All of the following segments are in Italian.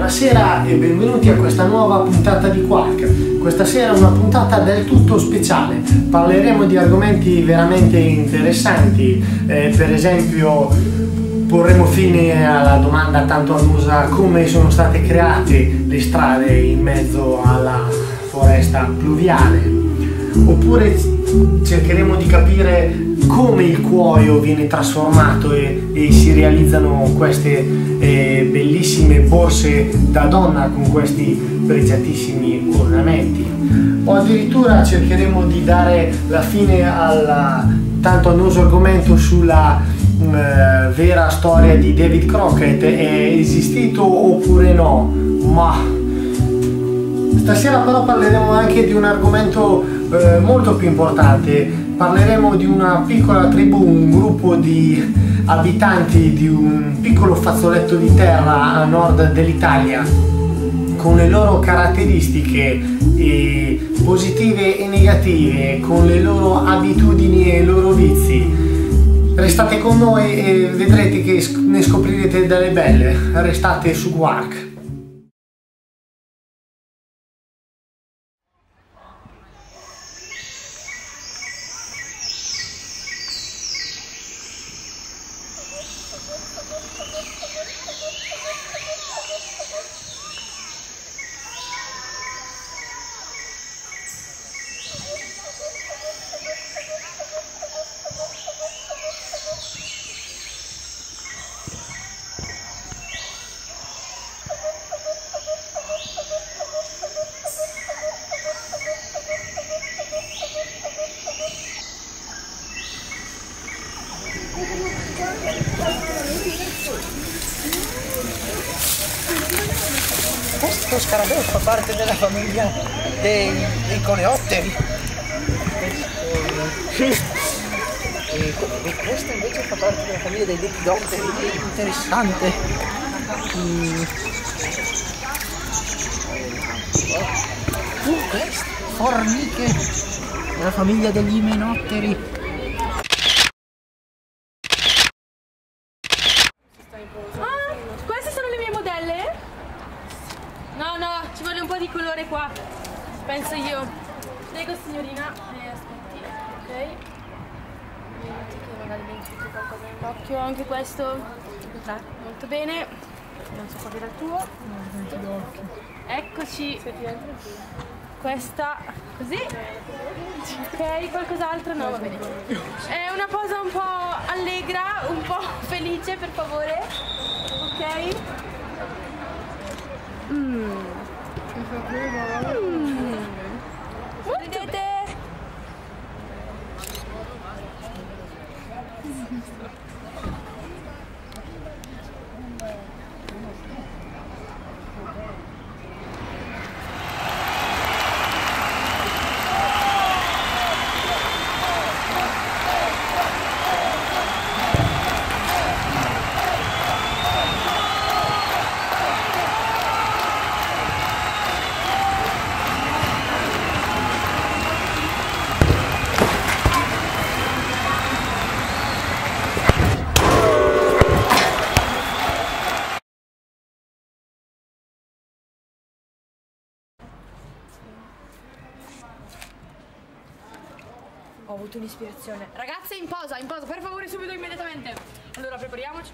Buonasera e benvenuti a questa nuova puntata di Quark. Questa sera è una puntata del tutto speciale. Parleremo di argomenti veramente interessanti, per esempio porremo fine alla domanda tanto annosa come sono state create le strade in mezzo alla foresta pluviale, oppure cercheremo di capire come il cuoio viene trasformato e si realizzano queste bellissime borse da donna con questi pregiatissimi ornamenti, o addirittura cercheremo di dare la fine al tanto annoso argomento sulla vera storia di David Crockett. È esistito oppure no? Ma stasera però parleremo anche di un argomento molto più importante. Parleremo di una piccola tribù, un gruppo di abitanti di un piccolo fazzoletto di terra a nord dell'Italia, con le loro caratteristiche positive e negative, con le loro abitudini e i loro vizi. Restate con noi e vedrete che ne scoprirete delle belle. Restate su Quark. Questo scarabeo fa parte della famiglia dei coleotteri. E questo invece fa parte della famiglia dei lepidotteri. Interessante. Queste formiche della famiglia degli imenotteri. Queste sono le mie modelle? No, ci vuole un po' di colore qua, penso io. Prego signorina, aspetti, ok. Metti che magari mi infiltro qualcosa nell'occhio, anche questo. Molto bene. Non so capire il tuo. Eccoci. Questa, così. Ok, qualcos'altro? No, va bene. È una posa un po' allegra, un po' felice, per favore. Ok? Ridete? Ho avuto un'ispirazione. Ragazze, in posa, per favore, subito, immediatamente. Allora, prepariamoci.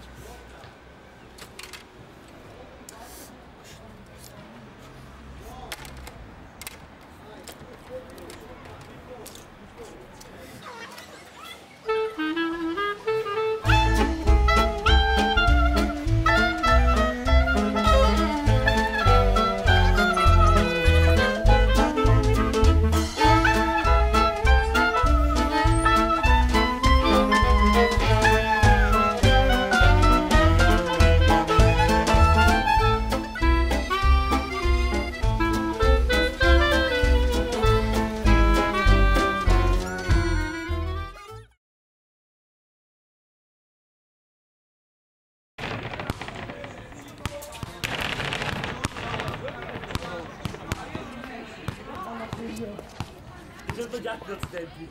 Sotto gli altri tempi.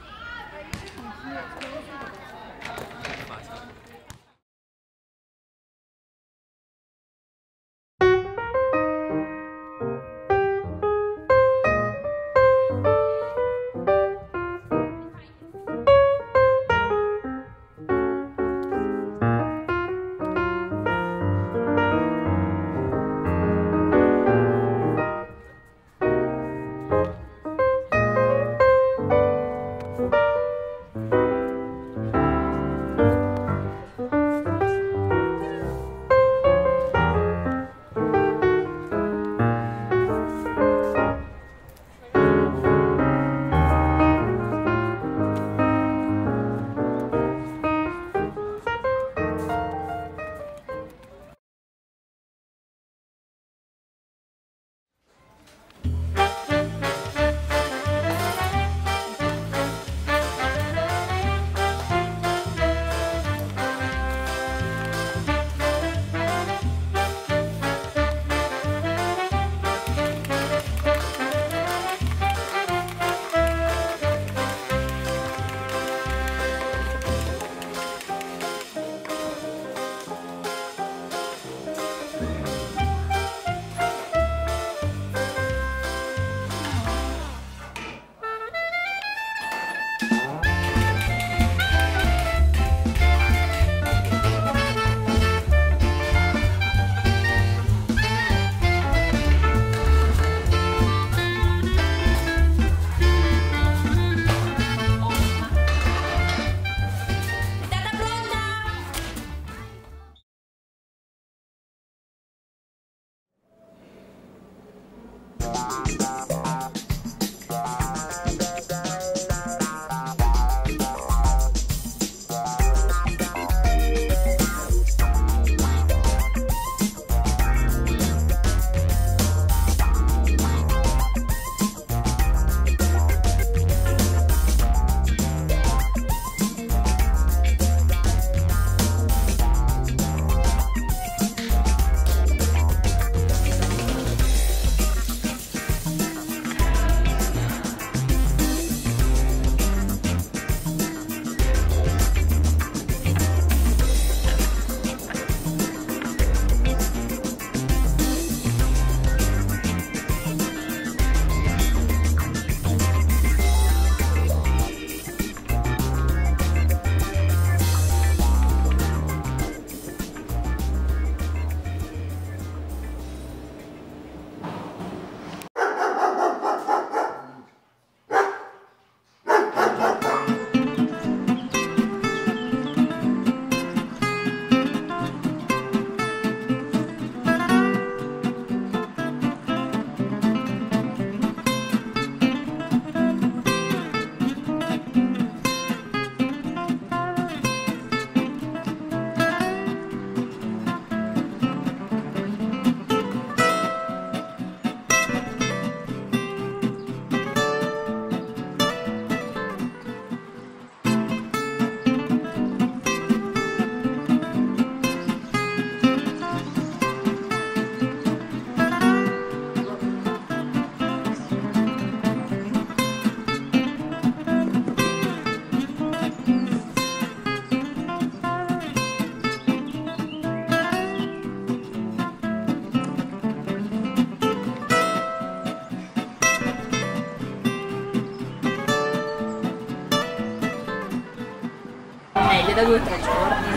via da 2 o 3 giorni.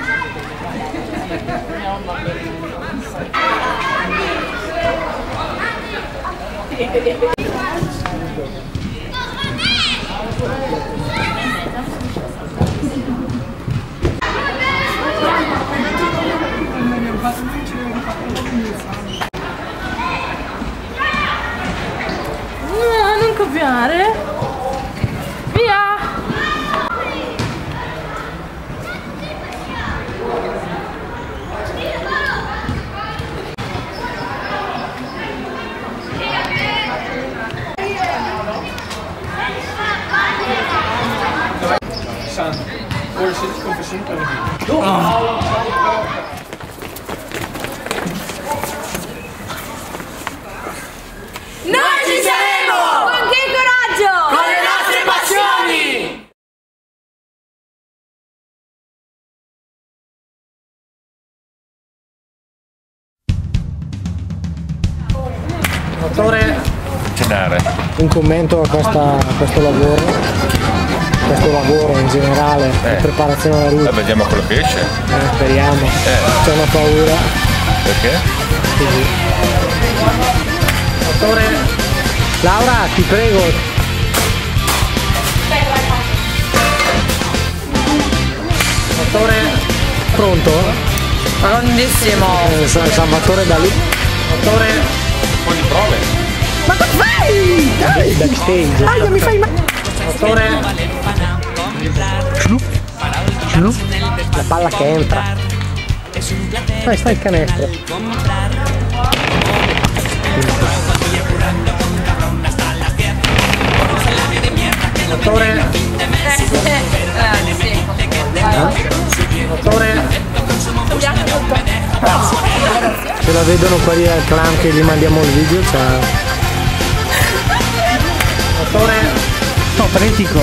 No, non copiare. Via. Ora se ti confessione per Noi ci saremo! Con che coraggio? con le nostre passioni! Dottore, Cenare. un commento a questo lavoro in generale, la preparazione alla ruta. Vediamo quello che esce. Speriamo. C'è una paura. Perché? Così. Dottore, Laura, ti prego. Dottore, pronto? Grandissimo. Salvatore da lì. Dottore, Un po' di prove. Ma cosa fai? backstage. Aia, mi fai male. Dottore, la palla che entra. Stai il canestro. Dottore, dottore, se la vedono quelli al clan che gli mandiamo il video, cioè. Dottore, no, pretico.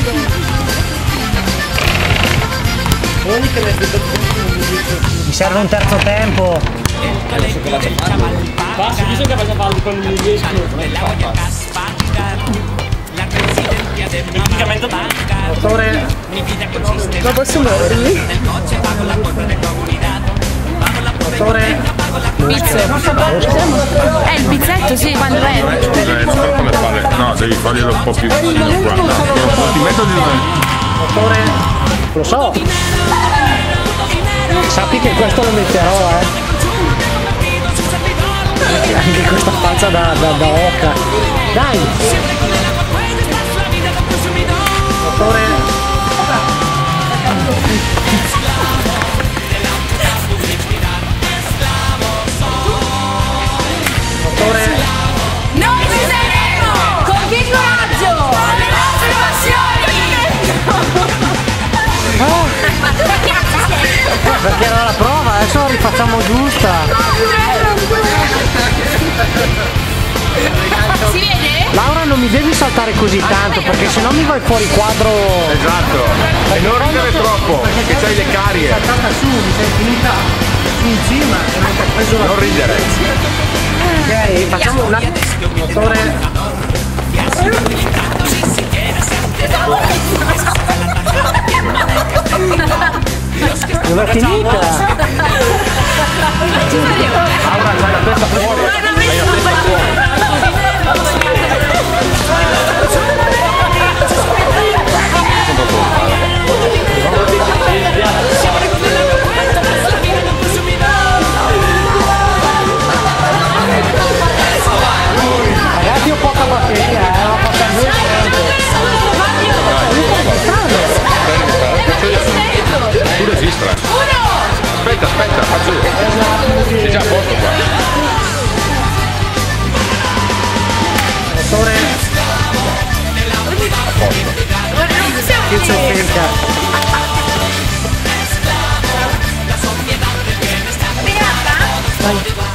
Mi serve un terzo tempo. Basta, visto che faccia fallo con il riesco. Tecnicamente Dottore, Ma posso muovermi? dottore, Pizzo. È il pizzetto, sì, quando è. Non so come fare. No, devi farglielo un po' più vicino qua. Ti metto di dottore, lo so. Sappi che questo lo metterò, Anche questa faccia da oca. Dai! Dottore, dottore, Noi ci saremo! Con che coraggio! Con le nostre passioni! perché era la prova, adesso la rifacciamo giusta. Si vede? Laura, non mi devi saltare così tanto perché sennò mi vai fuori quadro. Esatto. E non ridere troppo, che c'hai le carie. Saltata su, mi sei finita in cima e non ti ha preso la. Non ridere. Ok, facciamo una. Dottore. Non è finita! Laura, c'hai la testa fuori. Hai la testa fuori. Ragazzi, ho poca batteria, ma faccio due Tu registra. Aspetta, faccio io. Sei già a posto qua. Dottore. Che c'è cerca? Brigata?